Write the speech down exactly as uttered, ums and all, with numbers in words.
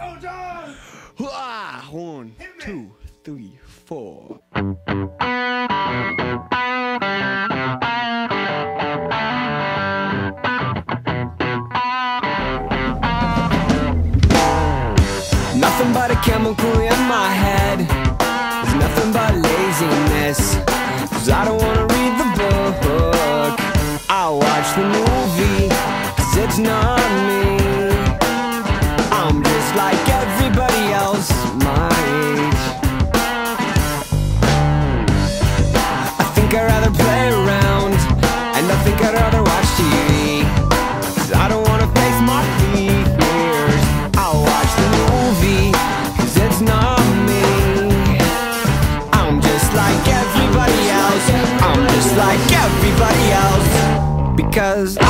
Go, John! Ah, one, two, three, four. Nothing but a chemical in my head. There's nothing but laziness. Cause I don't wanna read the book, I'll watch the movie. Cause it's not me. I'm just like everybody else my age. I think I'd rather play around, and I think I'd rather watch T V. Cause I don't wanna face my fears. I'll watch the movie, cause it's not me. I'm just like everybody else. I'm just like everybody else. Because